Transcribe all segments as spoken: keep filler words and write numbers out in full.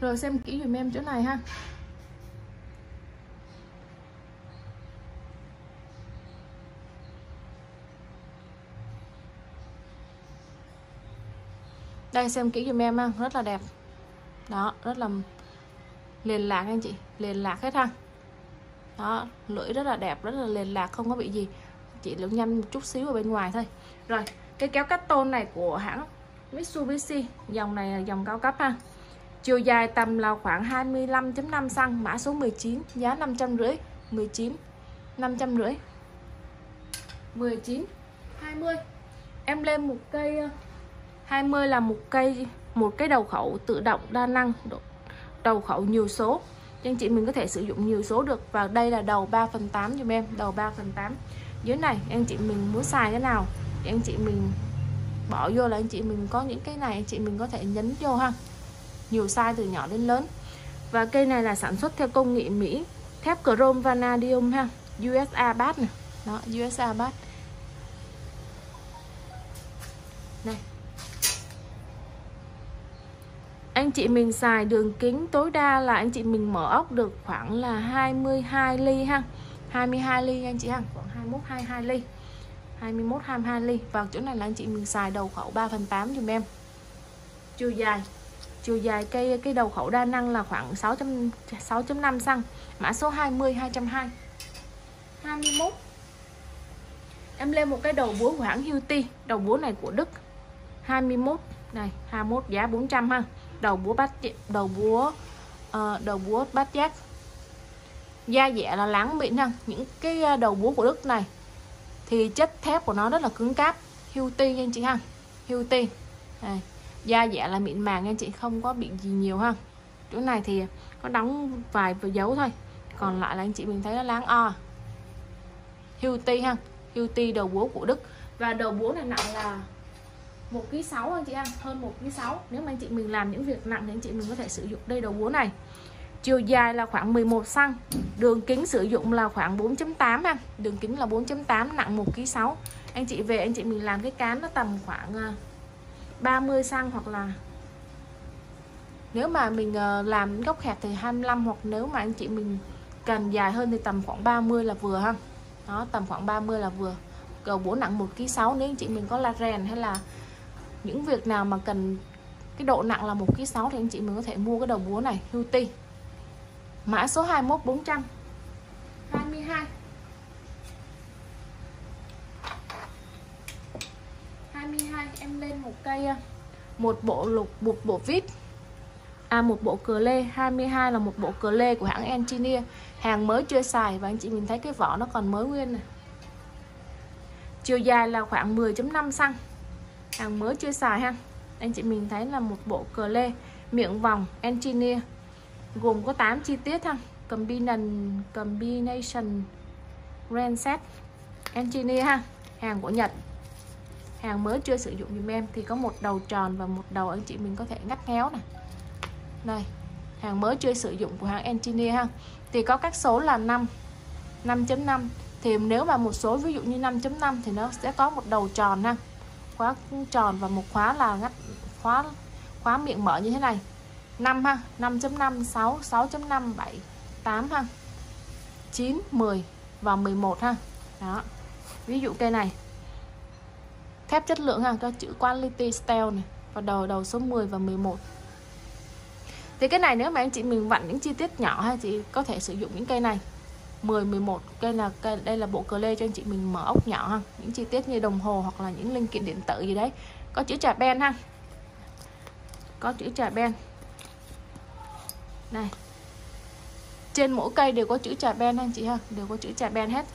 Rồi xem kỹ dùm em chỗ này ha. Đây xem kỹ dùm em ha, rất là đẹp. Đó, rất là liền lạc anh chị, liền lạc hết ha. Đó, lưỡi rất là đẹp, rất là liền lạc, không có bị gì. Chỉ lưỡi nhanh một chút xíu ở bên ngoài thôi. Rồi, cái kéo cắt tôn này của hãng Mitsubishi, dòng này là dòng cao cấp ha. Chiều dài tầm là khoảng hai mươi lăm phẩy năm xăng, mã số mười chín, giá năm trăm rưỡi, mười chín, năm trăm rưỡi, mười chín, hai mươi. Em lên một cây hai mươi là một cây một cái đầu khẩu tự động đa năng, đầu khẩu nhiều số. Anh chị mình có thể sử dụng nhiều số được. Và đây là đầu ba phần tám giùm em, đầu ba phần tám. Dưới này anh chị mình muốn xài cái nào thì anh chị mình bỏ vô, là anh chị mình có những cái này anh chị mình có thể nhấn vô ha. Nhiều size từ nhỏ đến lớn. Và cây này là sản xuất theo công nghệ Mỹ, thép chrome vanadium ha, u ét a bát này. Đó, u ét a bát. Này. Anh chị mình xài đường kính tối đa là anh chị mình mở ốc được khoảng là hai mươi hai ly ha. hai mươi hai ly anh chị ha, khoảng hai mươi mốt hai mươi hai ly. hai mươi mốt hai mươi hai ly. Vào chỗ này là anh chị mình xài đầu khẩu ba phần tám giùm em. Chiều dài Chiều dài cây cái đầu khẩu đa năng là khoảng sáu phẩy năm xăng, mã số hai mươi, hai trăm hai mươi. hai mươi mốt. Em lên một cái đầu búa của hãng Hilti, đầu búa này của Đức. hai mươi mốt này, hai mươi mốt giá bốn trăm ha. Đầu búa bát đầu búa uh, đầu búa bát giác. Da dẻ là láng mịn ha. Những cái đầu búa của Đức này thì chất thép của nó rất là cứng cáp. Hilti nha anh chị ha. Hilti. Đây. Da dẻ là mịn màng nha anh chị, không có bị gì nhiều ha. Chỗ này thì có đóng vài dấu thôi, còn lại là anh chị mình thấy nó láng o. Hilti ha. Hilti đầu búa của Đức. Và đầu búa này nặng là một ký sáu anh chị ha, hơn một ký sáu. Nếu mà anh chị mình làm những việc nặng thì anh chị mình có thể sử dụng đây đầu búa này. Chiều dài là khoảng mười một xăng, đường kính sử dụng là khoảng bốn chấm tám ha. Đường kính là bốn chấm tám, nặng một ký sáu. Anh chị về anh chị mình làm cái cán nó tầm khoảng ba mươi xăng, hoặc là nếu mà mình làm góc hẹp thì hai mươi lăm, hoặc nếu mà anh chị mình cần dài hơn thì tầm khoảng ba mươi là vừa ha. Đó, tầm khoảng ba mươi là vừa. Đầu búa nặng một ký sáu. Nếu anh chị mình có la rèn hay là những việc nào mà cần cái độ nặng là một ký sáu thì anh chị mình có thể mua cái đầu búa này, Hilti. Mã số hai mươi mốt bốn trăm. hai mươi hai. hai mươi hai em lên một cây một bộ lục một bộ vít. À một bộ cờ lê, hai mươi hai là một bộ cờ lê của hãng Engineer, hàng mới chưa xài và anh chị mình thấy cái vỏ nó còn mới nguyên này. Chiều dài là khoảng mười chấm năm xăng. Hàng mới chưa xài ha. Anh chị mình thấy là một bộ cờ lê miệng vòng Engineer, gồm có tám chi tiết ha. Combination Combination Grand Set Engineer ha. Hàng của Nhật. Hàng mới chưa sử dụng dùm em. Thì có một đầu tròn và một đầu anh chị mình có thể ngắt nghéo này. Đây, hàng mới chưa sử dụng của hãng Engineer ha. Thì có các số là năm, năm chấm năm. Thì nếu mà một số ví dụ như năm chấm năm thì nó sẽ có một đầu tròn ha, khóa tròn, và một khóa là ngắt khóa khóa miệng mở như thế này. năm ha, năm chấm năm, sáu, sáu chấm năm, bảy, tám ha, chín, mười và mười một ha. Đó. Ví dụ cây này thép chất lượng ha, có chữ quality steel này, và đầu đầu số mười và mười một. Thì cái này nếu mà anh chị mình vặn những chi tiết nhỏ ha, chị có thể sử dụng những cây này. mười, mười một, cây là cây, đây là bộ cờ lê cho anh chị mình mở ốc nhỏ ha, những chi tiết như đồng hồ hoặc là những linh kiện điện tử gì đấy. Có chữ trà ben ha. Có chữ trà ben. Này. Trên mỗi cây đều có chữ trà ben anh chị ha, đều có chữ trà ben hết.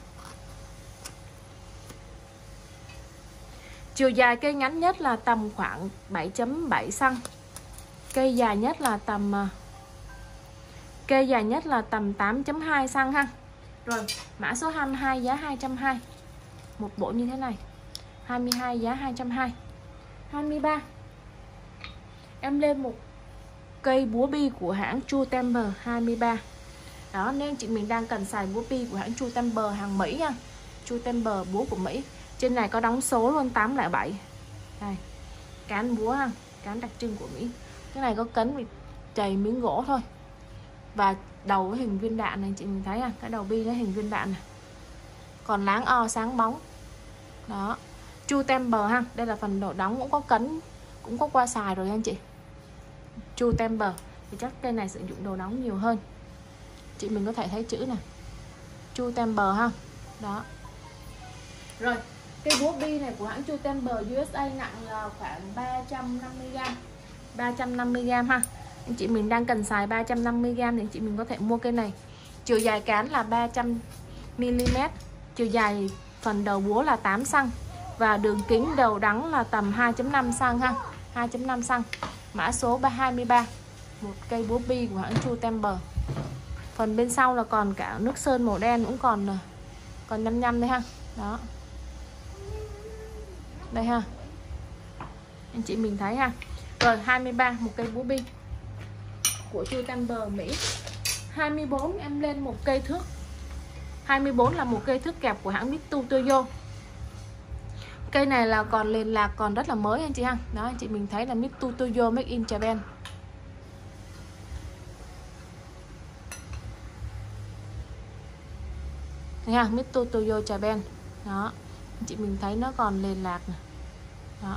Chiều dài cây ngắn nhất là tầm khoảng bảy chấm bảy xăng. Cây dài nhất là tầm Cây dài nhất là tầm tám chấm hai xăng ha. Rồi, mã số hai mươi hai giá hai trăm hai mươi. Một bộ như thế này. hai mươi hai giá hai trăm hai mươi. hai mươi ba. Em lên một cây búa bi của hãng True Temper hai mươi ba. Đó, nên chị mình đang cần xài búa bi của hãng True Temper hàng Mỹ nha. True Temper búa của Mỹ. Trên này có đóng số luôn, tám không bảy. Đây. Cán búa ha, cán đặc trưng của Mỹ. Cái này có cấn chày miếng gỗ thôi. Và đầu cái hình viên đạn này chị mình thấy à, cái đầu bi nó hình viên đạn này. Còn láng o sáng bóng. Đó. True Temper ha, đây là phần đầu đóng cũng có cấn, cũng có qua xài rồi anh chị. True Temper thì chắc cây này sử dụng đồ đóng nhiều hơn. Chị mình có thể thấy chữ này. True Temper ha. Đó. Rồi, cây búa bi này của hãng True Temper u ét a nặng là khoảng ba trăm năm mươi gam. ba trăm năm mươi gam ha. Anh chị mình đang cần xài ba trăm năm mươi gam thì anh chị mình có thể mua cây này. Chiều dài cán là ba trăm mi li mét, chiều dài phần đầu búa là tám xăng-ti-mét và đường kính đầu đắng là tầm hai chấm năm xăng-ti-mét ha, hai chấm năm xăng-ti-mét. Mã số hai mươi ba. Một cây búa bi của hãng True Temper. Phần bên sau là còn cả nước sơn màu đen cũng còn còn nhăm nhăm đây ha. Đó. Đây ha. Anh chị mình thấy ha. Rồi hai mươi ba, một cây búa bi của True Temper Mỹ. hai mươi bốn em lên một cây thước. hai mươi bốn là một cây thước kẹp của hãng Mitsu Toyo. Cây này là còn liền lạc, còn rất là mới anh chị ha. Đó, anh chị mình thấy là Mitsu Toyo Make in Japan. Thấy ha, Mitsu Toyo Japan. Đó, anh chị mình thấy nó còn liền lạc này. Đó.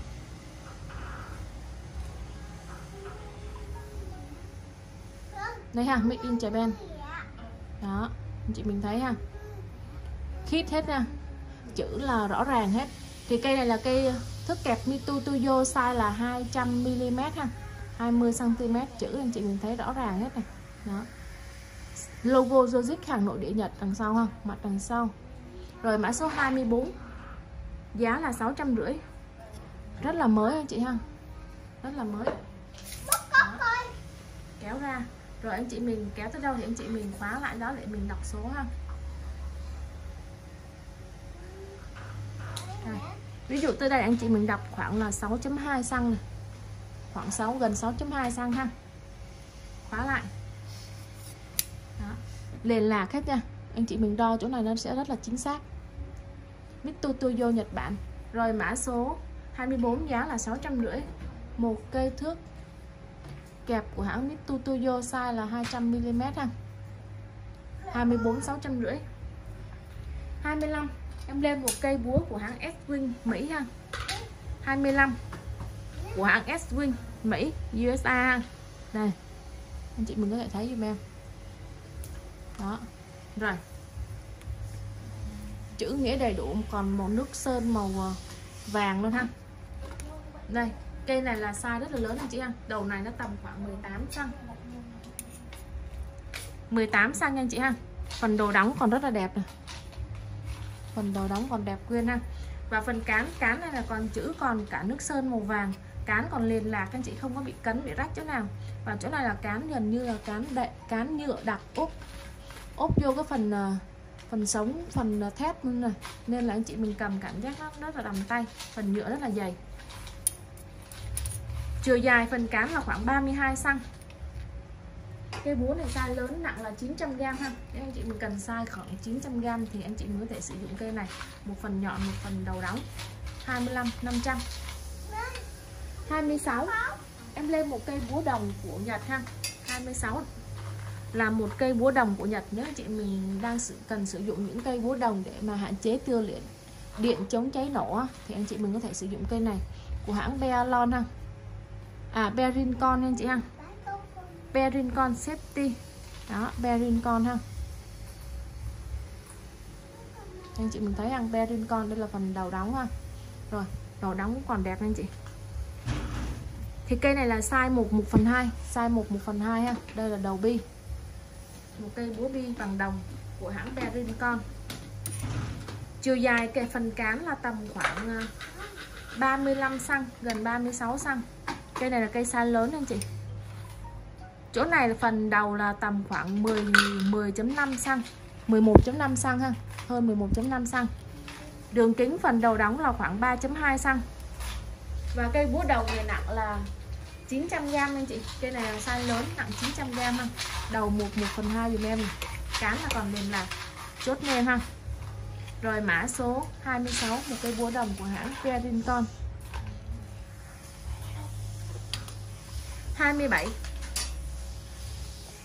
Đây ha, Made in Japan. Đó, anh chị mình thấy ha. Khít hết nha. Chữ là rõ ràng hết. Thì cây này là cây thước kẹp Mitsu Toyo, size là hai trăm mi li mét ha. hai mươi xăng-ti-mét, chữ anh chị mình thấy rõ ràng hết này. Đó. Logo Jojic hàng nội địa Nhật đằng sau ha, mặt đằng sau. Rồi mã số hai mươi bốn. Giá là sáu trăm rưỡi. Rất là mới anh chị ha. Rất là mới. Đó. Kéo ra. Rồi anh chị mình kéo tới đâu thì anh chị mình khóa lại đó để mình đọc số ha. Đây. Ví dụ tới đây anh chị mình đọc khoảng là sáu chấm hai xăng này. Khoảng sáu, gần sáu chấm hai xăng ha. Khóa lại. Đó. Liền lạc hết nha. Anh chị mình đo chỗ này nó sẽ rất là chính xác. Mitsu Toyo Nhật Bản. Rồi mã số hai mươi bốn, giá là sáu trăm rưỡi. Một cây thước kẹp của hãng Mitsu Toyo, size là hai trăm mi li mét ha. hai mươi bốn, sáu trăm rưỡi. hai mươi lăm em lên một cây búa của hãng S-Wing Mỹ ha. hai mươi lăm của hãng S-Wing Mỹ u ét a ha. Đây. Anh chị mình có thể thấy giùm em. Đó. Rồi. Chữ nghĩa đầy đủ, còn màu nước sơn màu vàng luôn ha. Đây, cây này là size rất là lớn anh chị ha. Đầu này nó tầm khoảng mười tám xăng-ti-mét. mười tám xăng-ti-mét nha anh chị ha. Phần đầu đóng còn rất là đẹp này. Phần đầu đóng còn đẹp quyên ha. Và phần cán, cán này là còn chữ còn cả nước sơn màu vàng. Cán còn liền lạc anh chị, không có bị cấn, bị rách chỗ nào. Và chỗ này là cán gần như là cán đệ, cán nhựa đặc ốp ốp vô cái phần phần sống, phần thép luôn này, nên là anh chị mình cầm cảm giác nó rất là đầm tay. Phần nhựa rất là dày. Chiều dài phần cán là khoảng ba mươi hai xăng-ti-mét. Cây búa này size lớn, nặng là chín trăm gam ha. Nếu anh chị mình cần size khoảng chín trăm gam thì anh chị mình có thể sử dụng cây này. Một phần nhọn, một phần đầu đóng. hai mươi lăm, năm trăm. hai mươi sáu em lên một cây búa đồng của Nhật ha. hai mươi sáu là một cây búa đồng của Nhật. Nếu anh chị mình đang sự, cần sử dụng những cây búa đồng để mà hạn chế tiêu điện, điện chống cháy nổ thì anh chị mình có thể sử dụng cây này của hãng Bearlon ha. À, Berincon anh chị ha. Berincon Safety. Đó, Berincon ha. Anh chị mình thấy hàng Berincon, đây là phần đầu đóng ha. Rồi, đầu đóng cũng còn đẹp anh chị. Thì cây này là size một, một phần hai, size một, một phần hai ha. Đây là đầu bi. Một cây búa bi bằng đồng của hãng Berincon. Chiều dài cái phần cán là tầm khoảng ba mươi lăm xăng-ti-mét, gần ba mươi sáu xăng-ti-mét. Cây này là cây size lớn anh chị. Chỗ này là phần đầu là tầm khoảng mười, mười chấm năm xăng-ti-mét, mười một chấm năm xăng-ti-mét ha, hơn mười một chấm năm xăng-ti-mét. Đường kính phần đầu đóng là khoảng ba chấm hai xăng-ti-mét. Và cây búa đầu này nặng là chín trăm gam anh chị. Cây này là size lớn, nặng chín trăm gam ha. Đầu một, một phần hai dùm em này. Cán là còn liền lạc. Chốt nêm ha. Rồi mã số hai mươi sáu, một cây búa đồng của hãng Berincon. hai mươi bảy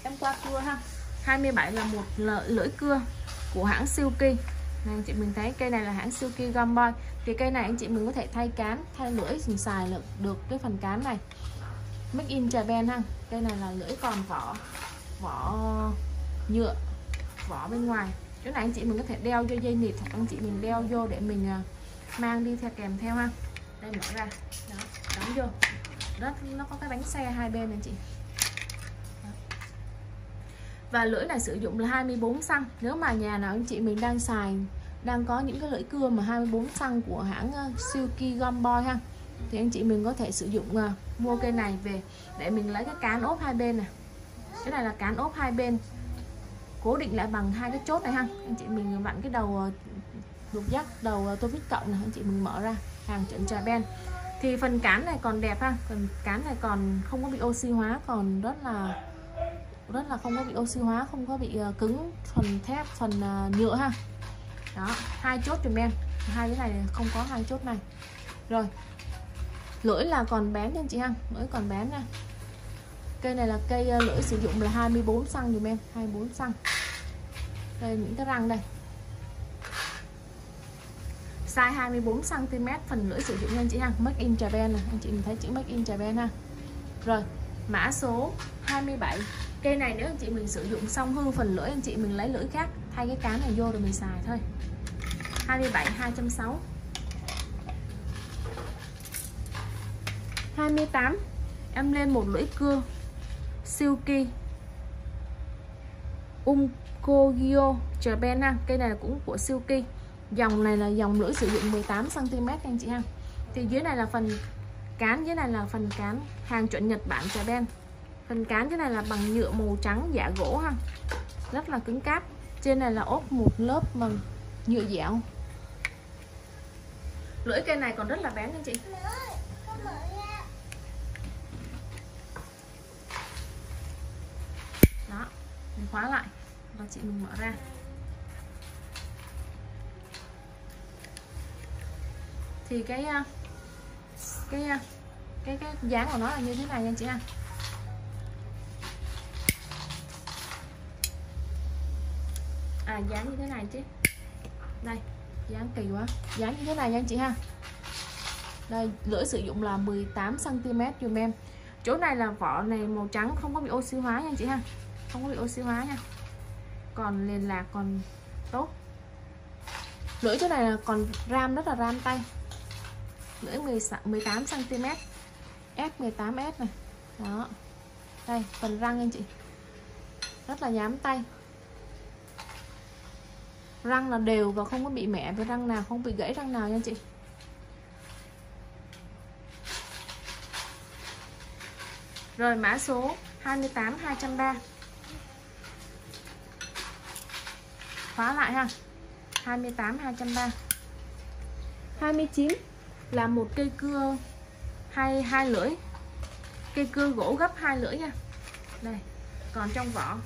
em qua cưa ha. Hai mươi bảy là một lưỡi cưa của hãng Silky này, anh chị mình thấy cây này là hãng Silky Gumboy. Thì cây này anh chị mình có thể thay cán, thay lưỡi mình xài được, được cái phần cán này. Make in Japan ha. Cây này là lưỡi còn vỏ vỏ nhựa, vỏ bên ngoài. Chỗ này anh chị mình có thể đeo vô dây nịt, hoặc anh chị mình đeo vô để mình mang đi theo kèm theo ha. Đây mở ra, đó, đóng vô. Đó, nó có cái bánh xe hai bên anh chị. Đó. Và lưỡi này sử dụng là hai mươi bốn xăng. Nếu mà nhà nào anh chị mình đang xài, đang có những cái lưỡi cưa mà hai mươi bốn xăng của hãng Silky Gumboy ha, thì anh chị mình có thể sử dụng uh, mua cây này về để mình lấy cái cán ốp hai bên này. Cái này là cán ốp hai bên, cố định lại bằng hai cái chốt này ha. Anh chị mình vặn cái đầu lục giác, đầu tô vít cộng này, anh chị mình mở ra, hàng chuẩn Japan. Thì phần cán này còn đẹp ha, phần cán này còn không có bị oxy hóa, còn rất là rất là không có bị oxy hóa, không có bị uh, cứng phần thép, phần uh, nhựa ha. Đó, hai chốt dùm em, hai cái này không có hai chốt này. Rồi, lưỡi là còn bén nha anh chị ha, lưỡi còn bén nha. Cây này là cây uh, lưỡi sử dụng là hai mươi bốn xăng dùm em, hai mươi bốn xăng. Đây những cái răng đây. Size hai mươi bốn xăng ti mét phần lưỡi sử dụng nha anh chị ha, Make in Japan này, anh chị mình thấy chữ Make in Japan ha. Rồi, mã số hai mươi bảy. Cây này nếu anh chị mình sử dụng xong hư phần lưỡi, anh chị mình lấy lưỡi khác thay cái cán này vô rồi mình xài thôi. hai mươi bảy hai trăm sáu mươi. hai mươi tám em lên một lưỡi cưa Silky Unkogyo Japan ha. Cây này là cũng của Silky. Dòng này là dòng lưỡi sử dụng mười tám xăng ti mét anh chị ha. Thì dưới này là phần cán, dưới này là phần cán hàng chuẩn Nhật Bản Japan. Phần cán dưới này là bằng nhựa màu trắng giả gỗ ha, rất là cứng cáp. Trên này là ốp một lớp bằng nhựa dẻo. Lưỡi cây này còn rất là bén anh chị. Đó, mình khóa lại và chị mình mở ra. Thì cái cái cái cái dáng của nó là như thế này nha anh chị ha. À, dáng như thế này chứ. Đây, dáng kỳ quá. Dáng như thế này nha anh chị ha. Đây, lưỡi sử dụng là mười tám xăng ti mét dùm em. Chỗ này là vỏ này màu trắng, không có bị oxy hóa nha anh chị ha. Không có bị oxy hóa nha. Còn liền lạc còn tốt. Lưỡi chỗ này là còn ram, rất là ram tay. Lưỡi mười tám xăng ti mét, F mười tám S này. Đó. Đây, phần răng anh chị. Rất là nhám tay. Răng là đều và không có bị mẻ với răng nào, không bị gãy răng nào nha anh chị. Rồi mã số hai mươi tám hai trăm ba mươi. Khóa lại ha. hai mươi tám hai trăm ba mươi. hai mươi chín là một cây cưa hai hai lưỡi. Cây cưa gỗ gấp hai lưỡi nha. Đây, còn trong vỏ.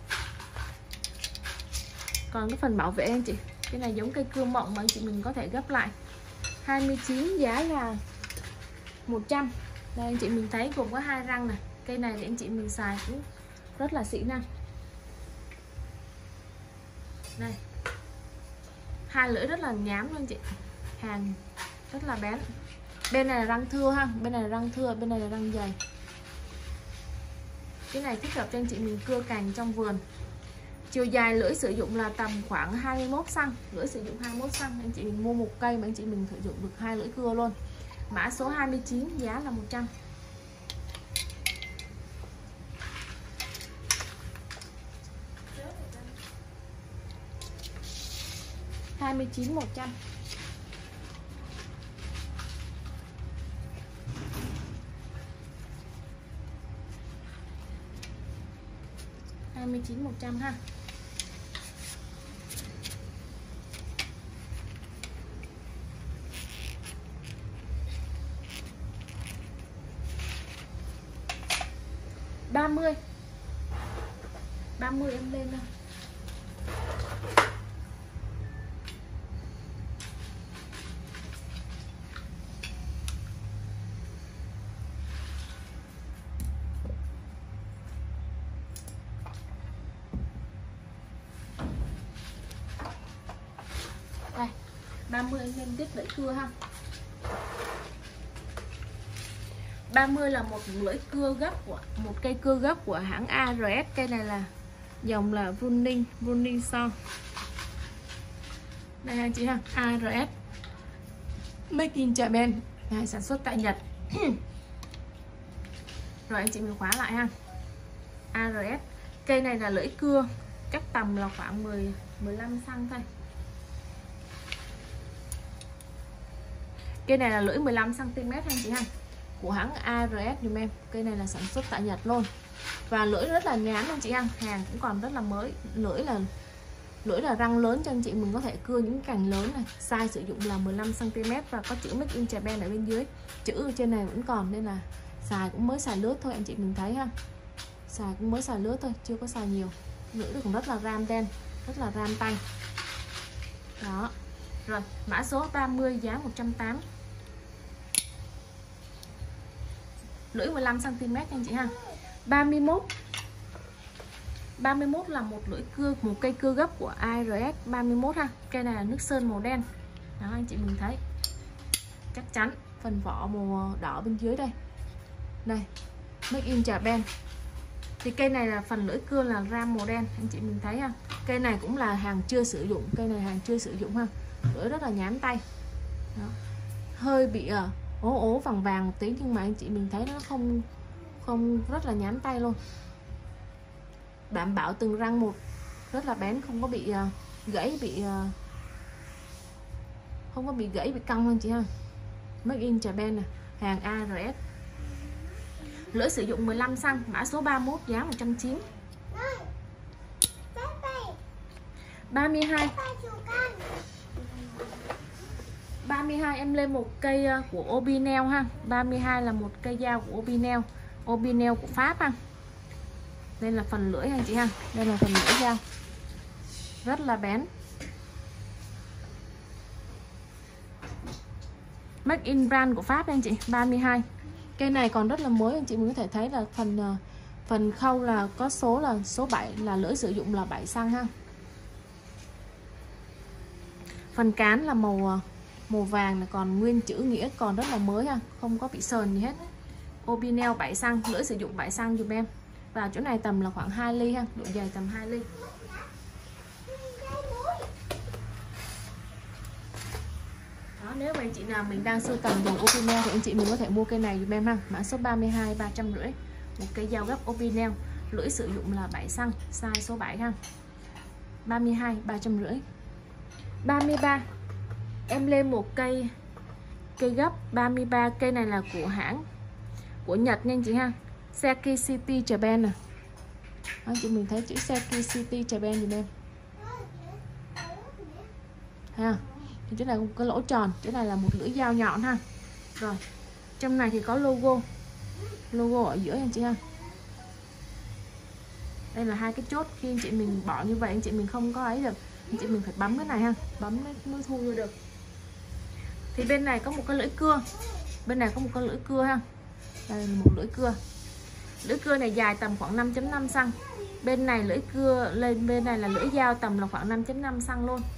Còn cái phần bảo vệ anh chị, cái này giống cây cưa mộng mà anh chị mình có thể gấp lại. hai mươi chín giá là một trăm. Đây anh chị mình thấy gồm có hai răng này. Cây này thì anh chị mình xài cũng rất là xịn nha. Đây, hai lưỡi rất là nhám luôn anh chị, hàng rất là bén. Bên này là răng thưa ha, bên này là răng thưa, bên này là răng dày. Cái này thích hợp cho anh chị mình cưa cành trong vườn. Chiều dài lưỡi sử dụng là tầm khoảng hai mươi mốt xăng, lưỡi sử dụng hai mươi mốt xăng. Anh chị mình mua một cây mà anh chị mình sử dụng được hai lưỡi cưa luôn. Mã số hai mươi chín, giá là một trăm. hai mươi chín một trăm. hai mươi chín một trăm ha. ba mươi. ba mươi em lên đâu. ba mươi anh em tiếp lưỡi cưa ha. ba mươi là một lưỡi cưa gấp của một cây cưa gấp của hãng a rờ ét. Cây này là dòng là Running Running Son. Đây anh chị ha, a rờ ét Make in Japan, này, sản xuất tại Nhật. Rồi anh chị mình khóa lại ha. a rờ ét. Cây này là lưỡi cưa chắc tầm là khoảng mười mười lăm xăng thôi. Cây này là lưỡi mười lăm xăng ti mét anh chị ha, của hãng a rờ ét dùm em. Cây này là sản xuất tại Nhật luôn. Và lưỡi rất là nhám anh chị ha, hàng cũng còn rất là mới. Lưỡi là lưỡi là răng lớn cho anh chị mình có thể cưa những cành lớn này. Size sử dụng là mười lăm xăng ti mét và có chữ Make in Japan ở bên dưới. Chữ ở trên này vẫn còn nên là xài cũng mới xài lướt thôi anh chị mình thấy ha. Xài cũng mới xài lướt thôi, chưa có xài nhiều. Lưỡi cũng rất là ram đen, rất là ram tay. Đó. Rồi, mã số ba mươi giá một trăm tám mươi. Lưỡi mười lăm xăng ti mét anh chị ha. ba mươi mốt. ba mươi mốt là một lưỡi cưa, một cây cưa gấp của a rờ ét ba mươi mốt ha. Cây này là nước sơn màu đen. Đó anh chị mình thấy. Chắc chắn phần vỏ màu đỏ bên dưới đây. Đây, Make in Japan. Thì cây này là phần lưỡi cưa là ram màu đen, anh chị mình thấy ha. Cây này cũng là hàng chưa sử dụng, cây này hàng chưa sử dụng ha. Lưỡi rất là nhám tay. Đó. Hơi bị uh, ố ố vàng vàng một tí nhưng mà anh chị mình thấy nó không không rất là nhám tay luôn. Đảm bảo từng răng một rất là bén, không có bị uh, gãy, bị uh, không có bị gãy, bị cong anh chị ha. Make in Japan nè, hàng a rờ ét. Lưỡi sử dụng mười lăm xăng, mã số ba mươi mốt giá một trăm chín mươi. ba mươi hai. ba mươi hai em lên một cây của Obinel ha. ba mươi hai là một cây dao của Obinel. Obinel của Pháp ha. Đây là phần lưỡi anh chị ha. Đây là phần lưỡi dao. Rất là bén. Make in brand của Pháp anh chị. ba mươi hai. Cây này còn rất là mới, anh chị mình có thể thấy là phần phần khâu là có số là số bảy, là lưỡi sử dụng là bảy xăng ha. Phần cán là màu màu vàng này, còn nguyên chữ nghĩa còn rất là mới ha, không có bị sờn gì hết. Obinel bảy xăng, lưỡi sử dụng bảy xăng dùm em. Và chỗ này tầm là khoảng hai ly ha, độ dày tầm hai ly. Đó, nếu mà anh chị nào mình đang sưu tầm dòng Obinel thì anh chị mình có thể mua cây này dùm em ha. Mã số ba mươi hai ba trăm rưỡi. Một cây dao gấp Obinel, lưỡi sử dụng là bảy xăng, size số bảy ha. ba mươi hai ba trăm rưỡi. ba mươi ba. Em lên một cây cây gấp ba mươi ba, cây này là của hãng của Nhật nha anh chị ha. Seki City Japan nè. Đó, chị mình thấy chữ Seki City Japan dùm em. Ha. Thì chỗ này cũng có lỗ tròn, chỗ này là một lưỡi dao nhọn ha. Rồi, trong này thì có logo. Logo ở giữa anh chị ha. Đây là hai cái chốt, khi anh chị mình bỏ như vậy anh chị mình không có ấy được. Anh chị mình phải bấm cái này ha, bấm mới thu vô được. Thì bên này có một cái lưỡi cưa. Bên này có một cái lưỡi cưa ha. Đây là một lưỡi cưa. Lưỡi cưa này dài tầm khoảng năm chấm năm xăng. Bên này lưỡi cưa lên bên này là lưỡi dao tầm là khoảng năm chấm năm xăng luôn.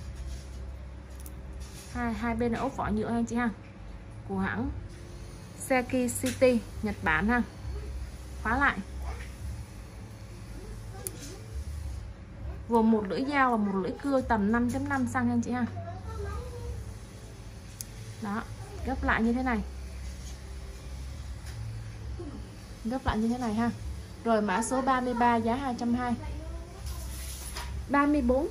Hai hai bên là ốp vỏ nhựa anh chị ha. Của hãng Seki City Nhật Bản ha. Khóa lại. Gồm một lưỡi dao và một lưỡi cưa tầm năm chấm năm xăng anh chị ha. Đó, gấp lại như thế này. Gấp lại như thế này ha. Rồi mã số ba mươi ba giá hai trăm hai mươi. ba mươi bốn.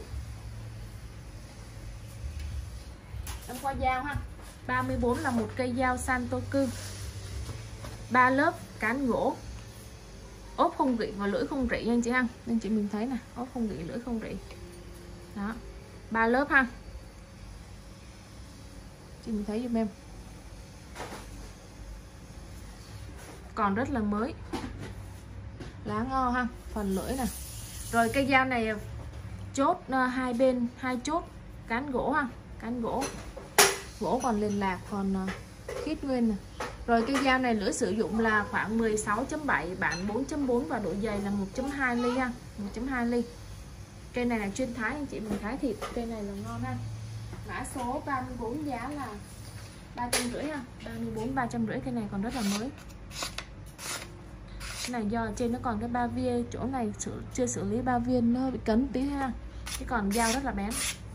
Em qua dao ha. ba mươi bốn là một cây dao Santoku. ba lớp cán gỗ. Ốp không rỉ và lưỡi không rỉ anh chị ha. Nên chị mình thấy nè, ốp không rỉ, lưỡi không rỉ. Đó. ba lớp ha. Chị mình thấy giùm em. Còn rất là mới. Lá ngo ha, phần lưỡi nè. Rồi cây dao này chốt uh, hai bên, hai chốt cán gỗ ha, cán gỗ. Gỗ còn liền lạc, còn uh, khít nguyên nè. Rồi cây dao này lưỡi sử dụng là khoảng mười sáu chấm bảy, bản bốn chấm bốn và độ dày là một chấm hai ly ha, một chấm hai ly. Cây này là chuyên thái anh chị mình, thái thịt, cây này là ngon ha. Mã số ba mươi bốn giá là ba trăm rưỡi ha, ba mươi bốn ba trăm rưỡi. Cái này còn rất là mới. Cái này do ở trên nó còn cái ba viên, chỗ này xử, chưa xử lý ba viên nó bị cấn tí ha. Cái còn dao rất là bén.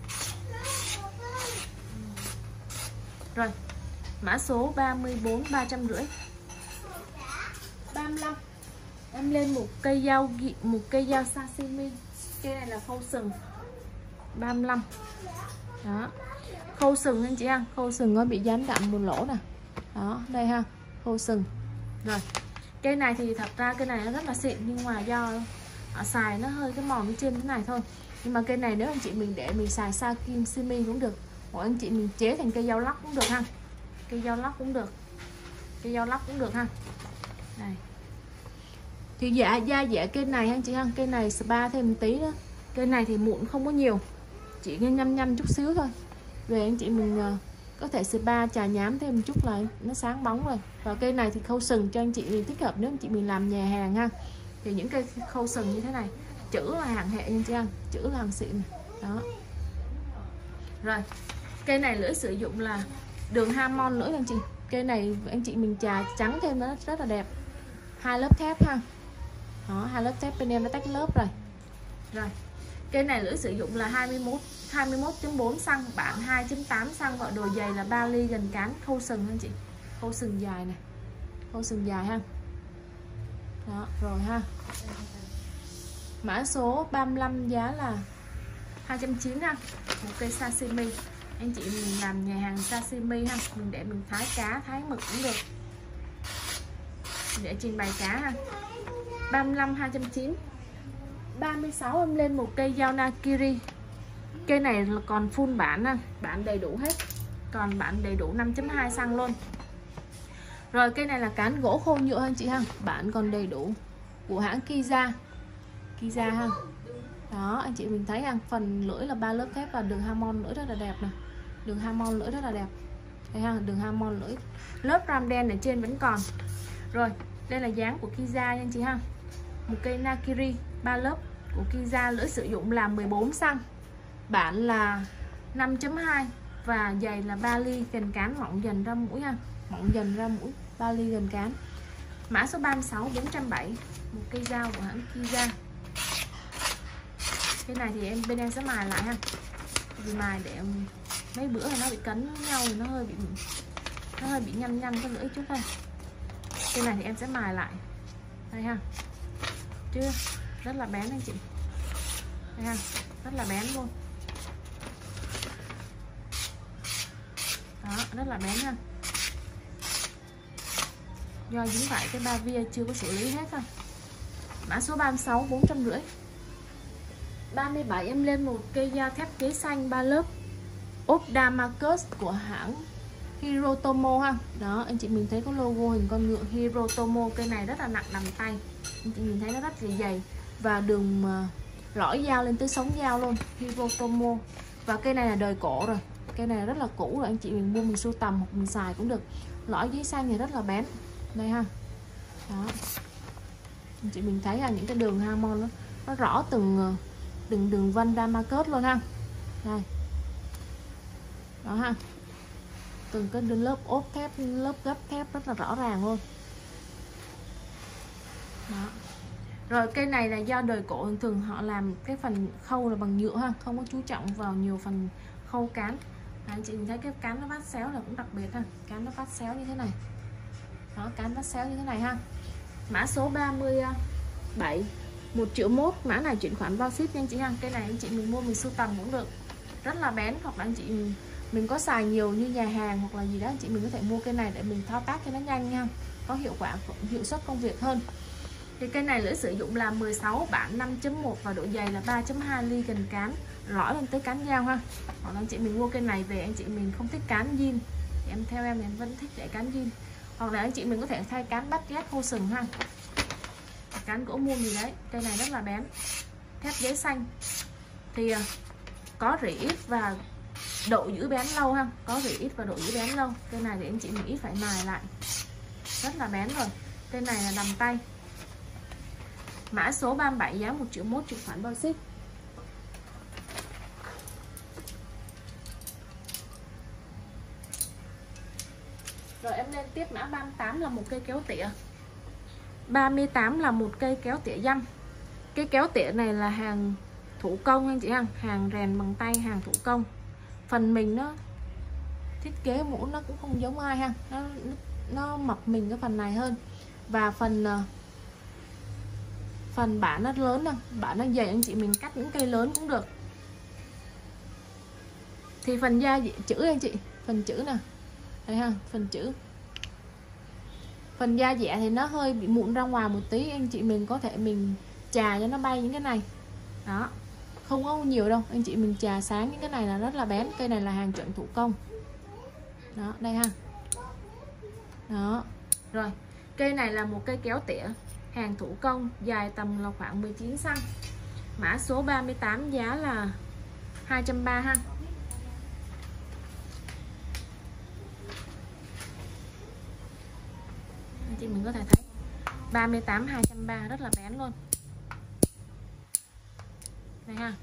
Rồi, mã số ba mươi bốn ba trăm rưỡi. ba mươi lăm em lên một cây dao một cây dao sashimi. Cái này là khâu sừng. ba mươi lăm. Đó. Khâu sừng anh chị ha, khâu sừng nó bị dán đậm một lỗ nè. Đó, đây ha, khâu sừng. Rồi. Cây này thì thật ra cây này nó rất là xịn, nhưng mà do ở xài nó hơi cái mòn ở trên thế này thôi. Nhưng mà cây này nếu anh chị mình để mình xài sa kim simi cũng được, hoặc anh chị mình chế thành cây dao lóc cũng được ha. Cây dao lóc cũng được. Cây dao lóc cũng được ha. Này. Thì dạ da dẻ cây này anh chị ha, cây này spa thêm một tí nữa. Cây này thì mụn không có nhiều, chỉ nhăm nhăm chút xíu thôi. Về anh chị mình có thể spa chà nhám thêm một chút là nó sáng bóng rồi. Và cây này thì khâu sừng cho anh chị mình thích hợp nếu anh chị mình làm nhà hàng ha. Thì những cây khâu sừng như thế này, chữ là hàng hệ anh chị ha, chữ là hàng xịn. Đó. Rồi, cây này lưỡi sử dụng là đường Hamon lưỡi anh chị. Cây này anh chị mình chà trắng thêm nó rất là đẹp. Hai lớp thép ha. Đó, hai lớp thép bên em nó tách lớp rồi. Rồi. Cây này lưỡi sử dụng là hai mươi mốt hai mươi mốt chấm bốn xăng, bản hai chấm tám xăng, và độ dày là ba ly gần cán, khâu sừng anh chị. Khâu sừng dài này. Khâu sừng dài ha. Đó, rồi ha. Mã số ba mươi lăm giá là hai trăm chín mươi ha. Một cây sashimi. Anh chị mình làm nhà hàng sashimi ha, mình để mình thái cá, thái mực cũng được. Để trình bày cá ha. ba mươi lăm hai trăm chín mươi. ba mươi sáu em lên một cây dao Nakiri. Cây này là còn full bản ha, bản đầy đủ hết. Còn bản đầy đủ năm chấm hai xăng luôn. Rồi cây này là cán gỗ khô nhựa anh chị ha, bản còn đầy đủ của hãng Kiza. Kiza ha. Đó, anh chị mình thấy ha, phần lưỡi là ba lớp thép và đường Hamon lưỡi rất là đẹp nè. Đường Hamon lưỡi rất là đẹp. Đây ha, đường Hamon lưỡi. Lớp ram đen ở trên vẫn còn. Rồi, đây là dáng của Kiza nha anh chị ha. Một cây Nakiri ba lớp của Kiza, lưỡi sử dụng là mười bốn xăng. Bản là năm chấm hai và dày là ba ly, gần cán mỏng dần ra mũi ha. Mỏng dần ra mũi, ba ly gần cán. Mã số ba mươi sáu bốn trăm bảy mươi. Một cây dao của hãng Kiza. Cái này thì em bên em sẽ mài lại ha. Vì mài để mấy bữa nó bị cấn với nhau thì nó hơi bị nó hơi bị nhăn nhăn cái lưỡi chút thôi. Cái này thì em sẽ mài lại. Đây ha. Chưa? Rất là bén anh chị. Đây ha, rất là bén luôn. Đó, rất là bén ha. Do dính phải cái ba via chưa có xử lý hết thôi. Mã số ba mươi sáu bốn trăm rưỡi. ba mươi bảy em lên một cây dao thép kế xanh ba lớp ốp Damascus của hãng Hirotomo ha. Đó, anh chị mình thấy có logo hình con ngựa Hirotomo. Cây này rất là nặng đầm tay. Anh chị nhìn thấy nó rất là dày và đường uh, lõi dao lên tới sống dao luôn. Hirotomo. Và cây này là đời cổ rồi. Cây này rất là cũ rồi, anh chị mình mua mình sưu tầm hoặc mình xài cũng được. Lõi giấy xanh thì rất là bén. Đây ha. Đó. Anh chị mình thấy là những cái đường Hamon nó, nó rõ từng từng đường vân Damascus luôn ha. Đây. Đó ha. Từng cái lớp ốp thép, lớp gấp thép rất là rõ ràng luôn. Đó. Rồi cây này là do đời cổ, thường họ làm cái phần khâu là bằng nhựa ha, không có chú trọng vào nhiều phần khâu cán. Anh chị nhìn thấy cái cán nó vát xéo là cũng đặc biệt ha, cán nó vát xéo như thế này. Đó, cán vát xéo như thế này ha. Mã số ba mươi bảy, một triệu mốt, mã này chuyển khoản bao ship nha anh chị ha. Cái này anh chị mình mua mình sưu tầm cũng được. Rất là bén, hoặc là anh chị mình, mình có xài nhiều như nhà hàng hoặc là gì đó, anh chị mình có thể mua cây này để mình thao tác cho nó nhanh nha, có hiệu quả, hiệu suất công việc hơn. Thì cây này lưỡi sử dụng là mười sáu, bản năm chấm một và độ dày là ba chấm hai ly gần cán, lõi lên tới cán dao ha. Hoặc là anh chị mình mua cây này về, anh chị mình không thích cán zin thì em theo em thì em vẫn thích để cán zin. Hoặc là anh chị mình có thể thay cán bắt ghét khô sừng ha, cán gỗ muôn gì đấy. Cây này rất là bén, thép giấy xanh thì có rỉ ít và độ giữ bén lâu ha, có rỉ ít và độ giữ bén lâu. Cây này thì anh chị mình ít phải mài lại, rất là bén rồi. Cây này là đầm tay. Mã số ba mươi bảy giá một triệu mốt, chuyển khoản bao ship. tiếp mã ba mươi tám là một cây kéo tỉa. ba mươi tám là một cây kéo tỉa dăm. Cái kéo tỉa này là hàng thủ công anh chị ha, hàng rèn bằng tay, hàng thủ công. Phần mình nó thiết kế mũ nó cũng không giống ai ha, nó nó mập mình cái phần này hơn. Và phần phần bả nó lớn nè, bả nó dày, anh chị mình cắt những cây lớn cũng được. Thì phần da chữ anh chị, phần chữ nè, đây ha, phần chữ. Phần da dẻ thì nó hơi bị mụn ra ngoài một tí, anh chị mình có thể mình chà cho nó bay những cái này. Đó, không có nhiều đâu, anh chị mình chà sáng những cái này là rất là bén. Cây này là hàng chuẩn thủ công. Đó, đây ha. Đó, rồi. Cây này là một cây kéo tỉa hàng thủ công, dài tầm là khoảng mười chín xăng. Mã số ba mươi tám, giá là hai trăm ba mươi ha. Anh chị mình có thể thấy ba mươi tám hai trăm ba mươi rất là bén luôn. Đây ha.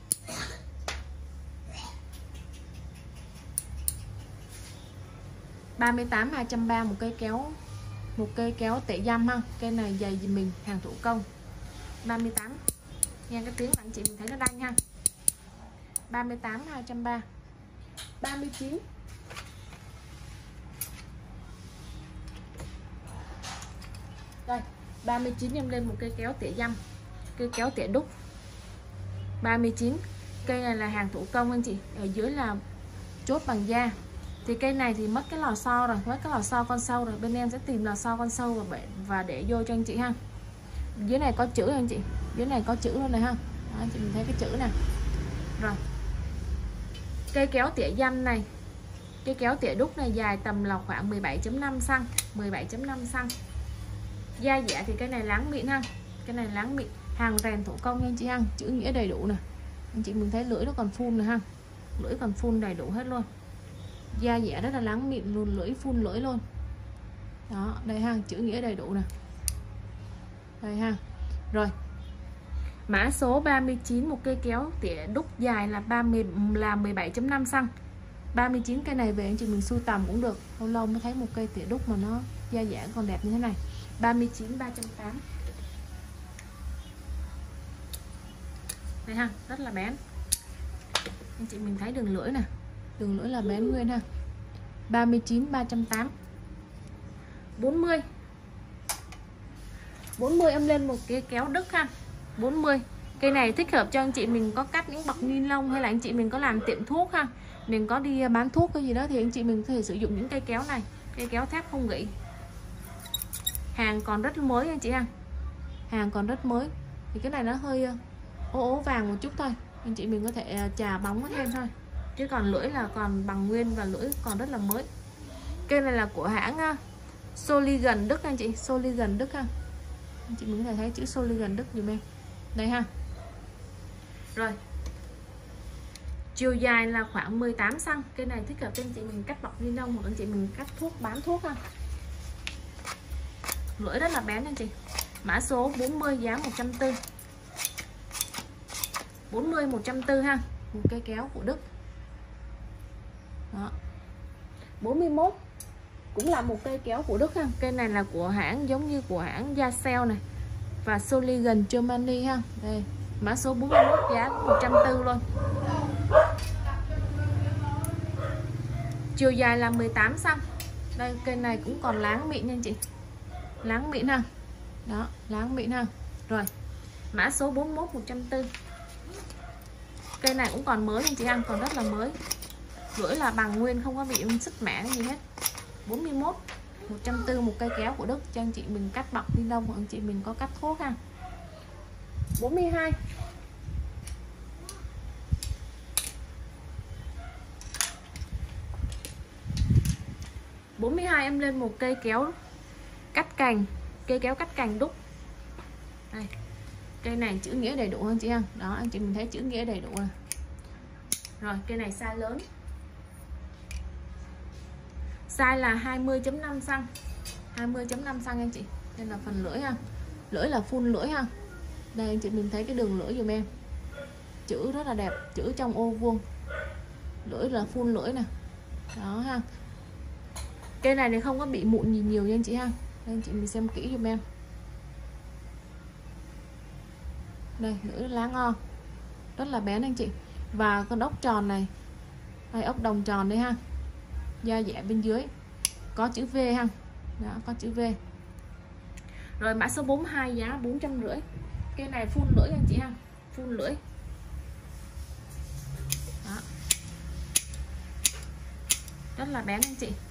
ba mươi tám hai trăm ba mươi, một cây kéo một cây kéo tỉa dăm ha. Cây này dày gì mình, hàng thủ công. ba mươi tám. Nghe cái tiếng anh chị mình thấy nó đanh ha. ba mươi tám hai trăm ba mươi. ba mươi chín. Đây, ba mươi chín em lên một cây kéo tỉa dăm, cây kéo tỉa đúc. ba mươi chín. Cây này là hàng thủ công anh chị, ở dưới là chốt bằng da. Thì cây này thì mất cái lò xo rồi, mất cái lò xo con sâu rồi, bên em sẽ tìm lò xo con sâu và để, và để vô cho anh chị ha. Dưới này có chữ anh chị, dưới này có chữ luôn này ha. Đó, anh chị mình thấy cái chữ nè. Rồi, cây kéo tỉa dăm này, cây kéo tỉa đúc này dài tầm là khoảng mười bảy chấm năm xăng, mười bảy chấm năm xăng. Da dẻ thì cái này láng mịn ha, cái này láng mịn, hàng rèn thủ công anh chị ha, chữ nghĩa đầy đủ nè. Anh chị mình thấy lưỡi nó còn phun nè ha, lưỡi còn phun đầy đủ hết luôn. Da dẻ rất là láng mịn luôn, lưỡi phun lưỡi luôn. Đó, đây ha, chữ nghĩa đầy đủ nè. Đây ha. Rồi. Mã số ba mươi chín, một cây kéo tỉa đúc dài là ba mươi là mười bảy chấm năm xăng. ba mươi chín cây này về anh chị mình sưu tầm cũng được. Lâu lâu mới thấy một cây tỉa đúc mà nó da dẻ còn đẹp như thế này. ba mươi chín ba trăm tám mươi. Đây ha, rất là bén. Anh chị mình thấy đường lưỡi nè, đường lưỡi là bén nguyên ha. ba mươi chín ba trăm tám mươi. bốn mươi. bốn mươi em lên một cái kéo Đức ha. bốn mươi. Cây này thích hợp cho anh chị mình có cắt những bọc ni lông, hay là anh chị mình có làm tiệm thuốc ha. Mình có đi bán thuốc cái gì đó thì anh chị mình có thể sử dụng những cây kéo này. Cây kéo thép không gãy. Hàng còn rất mới anh chị ha. Hàng còn rất mới. Thì cái này nó hơi ố ố vàng một chút thôi, anh chị mình có thể chà bóng thêm thôi. Chứ còn lưỡi là còn bằng nguyên và lưỡi còn rất là mới. Cây này là của hãng Soligan Đức anh chị, Soligan Đức ha. Anh chị mình có thể thấy chữ Soligan Đức dùm em. Đây ha. Rồi. Chiều dài là khoảng mười tám xăng. Cây này thích hợp cho anh chị mình cắt bọc ni lông hoặc anh chị mình cắt thuốc, bán thuốc ha. Lưỡi rất là bén anh chị. Mã số bốn mươi, giá một trăm tư mươi. bốn mươi một trăm tư mươi ha. Một cây kéo của Đức. Đó. bốn mươi mốt cũng là một cây kéo của Đức ha. Cây này là của hãng giống như của hãng Yasel này và Soligan Germany ha. Đây, mã số bốn mươi mốt, giá một trăm tư mươi luôn. Chiều dài là mười tám xăng. Đây, cây này cũng còn láng mịn nha anh chị. Láng mịn ha. Đó, láng mịn ha. Rồi. Mã số bốn mươi mốt một trăm tư mươi. Cây này cũng còn mới anh chị ăn, còn rất là mới. Lưỡi là bằng nguyên, không có bị sứt mẻ gì hết. bốn mươi mốt một trăm tư mươi, một cây kéo của Đức cho anh chị mình cắt bọc ni lông hoặc anh chị mình có cắt thuốc ha. bốn mươi hai. bốn mươi hai em lên một cây kéo cắt cành, cây kéo cắt cành đúc. Đây. Cây này chữ nghĩa đầy đủ hơn chị ha. Đó, anh chị mình thấy chữ nghĩa đầy đủ này. Rồi, cây này size lớn. Size là hai mươi chấm năm xăng. hai mươi chấm năm xăng anh chị. Đây là phần lưỡi ha. Lưỡi là phun lưỡi ha. Đây anh chị mình thấy cái đường lưỡi dùm em. Chữ rất là đẹp, chữ trong ô vuông. Lưỡi là phun lưỡi nè. Đó ha. Cây này thì không có bị mụn gì nhiều nha anh chị ha. Đây anh chị mình xem kỹ giùm em. Đây, lưỡi lá ngon, rất là bén anh chị. Và con ốc tròn này, đây ốc đồng tròn đây ha, da dẻ bên dưới có chữ V ha. Đó, có chữ V. Rồi mã số bốn mươi hai giá bốn trăm rưỡi. Cây này phun lưỡi anh chị ha, phun lưỡi. Đó, rất là bén anh chị.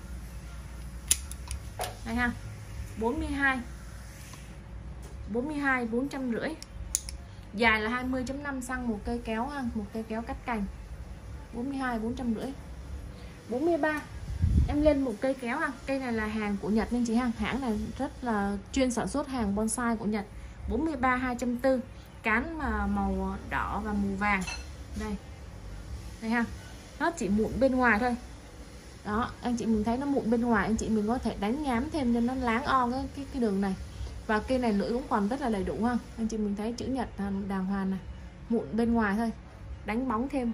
Đây ha, bốn mươi hai bốn mươi hai bốn trăm rưỡi. Dài là hai mươi chấm năm xăng một cây kéo ha, một cây kéo cắt cành. bốn mươi hai bốn trăm rưỡi. bốn mươi ba em lên một cây kéo ha. Cây này là hàng của Nhật nên chị ha, hãng này rất là chuyên sản xuất hàng bonsai của Nhật. bốn mươi ba hai trăm bốn mươi, cán mà màu đỏ và màu vàng. Đây. Đây ha. Nó chỉ mụn bên ngoài thôi. Đó, anh chị mình thấy nó mụn bên ngoài, anh chị mình có thể đánh nhám thêm cho nó láng on cái cái, cái đường này. Và cây này lưỡi cũng còn rất là đầy đủ ha. Anh chị mình thấy chữ Nhật đàng hoàng này. Mụn bên ngoài thôi, đánh bóng thêm.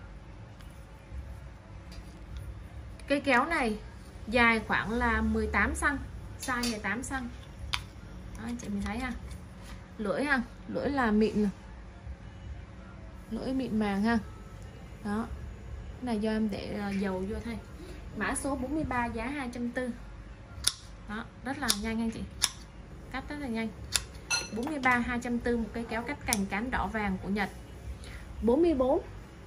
Cây kéo này dài khoảng là mười tám xăng, size mười tám xăng. Đó, anh chị mình thấy ha. Lưỡi ha, lưỡi là mịn này. Lưỡi mịn màng ha. Đó. Cái này do em để dầu vô thôi. Mã số bốn mươi ba giá hai trăm bốn mươi. Đó, rất là nhanh anh chị. Cắt rất là nhanh. bốn mươi ba hai trăm bốn mươi, một cây kéo cắt cành cán đỏ vàng của Nhật. bốn mươi bốn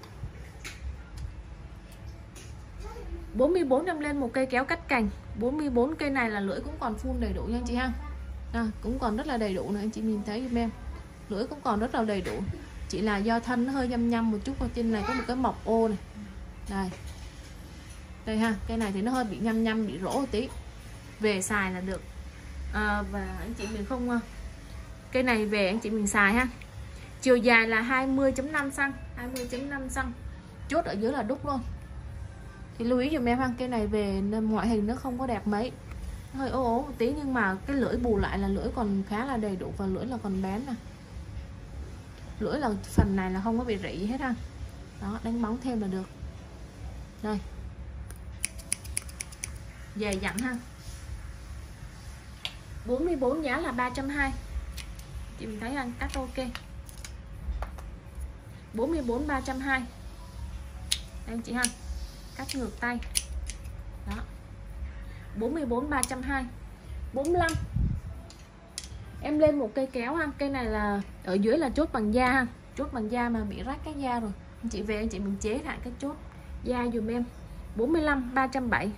bốn mươi bốn em lên một cây kéo cắt cành. bốn mươi bốn cây này là lưỡi cũng còn phun đầy đủ nha anh chị ha. À, cũng còn rất là đầy đủ này, anh chị nhìn thấy giùm em. Lưỡi cũng còn rất là đầy đủ. Chỉ là do thân nó hơi nhăm nhăm một chút, ở trên này có một cái mọc ô này. Đây. Đây ha, cây này thì nó hơi bị nhăm nhăm, bị rỗ một tí. Về xài là được. À, và anh chị mình không, cây này về anh chị mình xài ha. Chiều dài là hai mươi chấm năm xăng, hai mươi chấm năm xăng. Chốt ở dưới là đúc luôn. Thì lưu ý dùm em ha, cây này về ngoại hình nó không có đẹp mấy, hơi ố ố một tí, nhưng mà cái lưỡi bù lại là lưỡi còn khá là đầy đủ và lưỡi là còn bén nè. Lưỡi là phần này là không có bị rỉ gì hết ha. Đó, đánh bóng thêm là được. Đây. Dày dặn ha. bốn mươi bốn giá là ba trăm hai mươi. Chị mình thấy anh cắt ok. bốn mươi bốn ba trăm hai mươi. Đây anh chị ha. Cắt ngược tay. Đó. bốn mươi bốn ba trăm hai mươi. bốn mươi lăm. Em lên một cây kéo ha. Cây này là ở dưới là chốt bằng da ha. Chốt bằng da mà bị rách cái da rồi. Anh chị về anh chị mình chế lại cái chốt da dùm em. bốn mươi lăm ba trăm bảy mươi.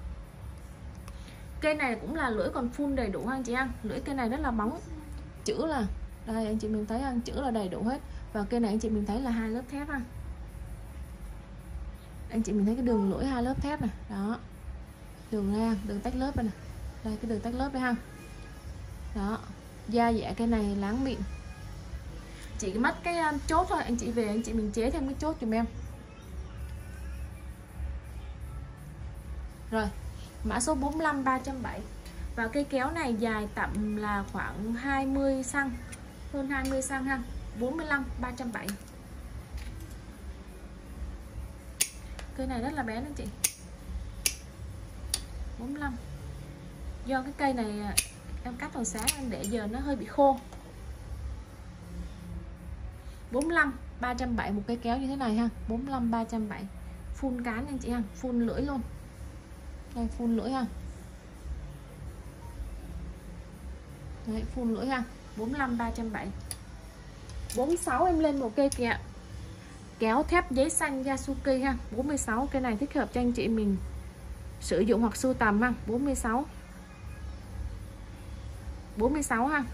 Cây này cũng là lưỡi còn full đầy đủ ha anh chị ăn. Lưỡi cây này rất là bóng. Chữ là đây anh chị mình thấy ăn chữ là đầy đủ hết. Và cây này anh chị mình thấy là hai lớp thép ha. Anh chị mình thấy cái đường lưỡi hai lớp thép này. Đó. Đường ra, đường tách lớp đây này. Đây cái đường tách lớp đây ha. Đó. Da dẻ cây này láng mịn. Chỉ mất cái chốt thôi, anh chị về anh chị mình chế thêm cái chốt giùm em. Rồi, mã số bốn mươi lăm ba trăm bảy mươi. Và cây kéo này dài tầm là khoảng hai mươi xăng, hơn hai mươi xăng ha. bốn mươi lăm ba trăm bảy mươi. Cây này rất là bén anh chị. bốn mươi lăm. Do cái cây này em cắt hồi sáng em để giờ nó hơi bị khô. bốn mươi lăm ba trăm bảy mươi, một cây kéo như thế này ha. bốn mươi lăm ba trăm bảy mươi. Phun cán anh chị ha, phun lưỡi luôn. Đây phun lưỡi ha. Đấy, phun lưỡi ha. bốn mươi lăm ba trăm bảy mươi. bốn mươi sáu em lên một cây kẹo kéo thép giấy xanh Yasuki ha. bốn mươi sáu cây này thích hợp cho anh chị mình sử dụng hoặc sưu tầm ha. bốn mươi sáu. bốn mươi sáu ha.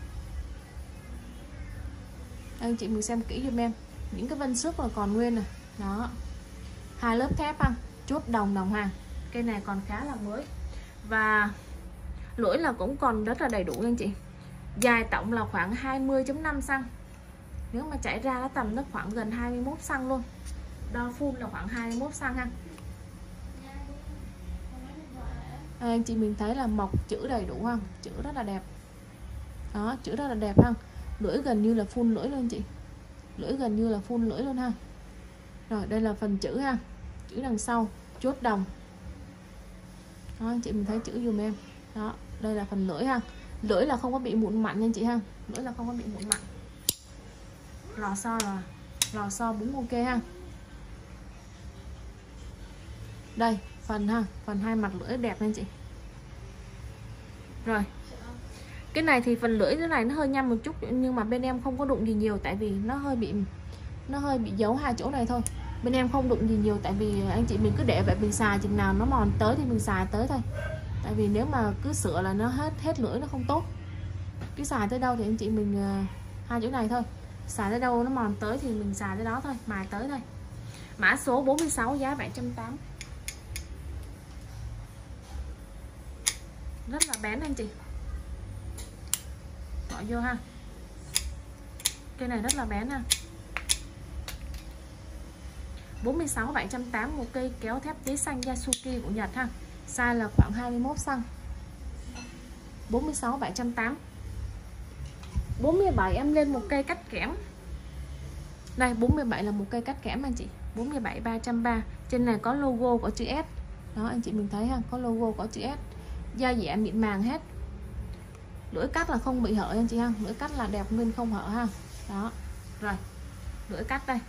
Anh chị mình xem kỹ giùm em. Những cái vân xước là còn nguyên này. Đó. Hai lớp thép ha. Chốt đồng đồng hàng. Cây này còn khá là mới. Và lưỡi là cũng còn rất là đầy đủ nha anh chị. Dài tổng là khoảng hai mươi chấm năm xăng. Nếu mà chảy ra nó tầm nó khoảng gần hai mươi mốt xăng luôn. Đo phun là khoảng hai mươi mốt xăng ha. À, anh chị mình thấy là mộc chữ đầy đủ ha. Chữ rất là đẹp. Đó, chữ rất là đẹp ha. Lưỡi gần như là phun lưỡi luôn anh chị. Lưỡi gần như là phun lưỡi luôn ha. Rồi đây là phần chữ ha. Chữ đằng sau chốt đồng. Đó, anh chị mình thấy chữ dùm em. Đó, đây là phần lưỡi ha. Lưỡi là không có bị mụn mặn nha anh chị ha. Lưỡi là không có bị mụn mặn. Lò xo là lò xo bún ok ha. Đây, phần ha, phần hai mặt lưỡi đẹp nha anh chị. Rồi. Cái này thì phần lưỡi thế này nó hơi nhăm một chút, nhưng mà bên em không có đụng gì nhiều, tại vì nó hơi bị nó hơi bị giấu hai chỗ này thôi. Bên em không đụng gì nhiều, tại vì anh chị mình cứ để vậy, mình xài chừng nào nó mòn tới thì mình xài tới thôi. Tại vì nếu mà cứ sửa là nó hết hết lưỡi nó không tốt. Cứ xài tới đâu thì anh chị mình uh, hai chỗ này thôi. Xài tới đâu nó mòn tới thì mình xài tới đó thôi, mài tới thôi. Mã số bốn mươi sáu, giá bảy trăm tám mươi. Rất là bén anh chị. Bỏ vô ha. Cây này rất là bén ha. bốn mươi sáu bảy trăm tám mươi, một cây kéo thép tí xanh Yasuki của Nhật ha. Size là khoảng hai mươi mốt xăng. bốn mươi sáu bảy trăm tám mươi. bốn mươi bảy em lên một cây cắt kẽm. Đây, bốn mươi bảy là một cây cắt kẽm anh chị. bốn mươi bảy ba trăm ba mươi. Trên này có logo của chữ S. Đó anh chị mình thấy ha, có logo có chữ S. Da dẻ mịn màng hết. Lưỡi cắt là không bị hở anh chị ha. Lưỡi cắt là đẹp nguyên không hở ha. Đó. Rồi. Lưỡi cắt đây.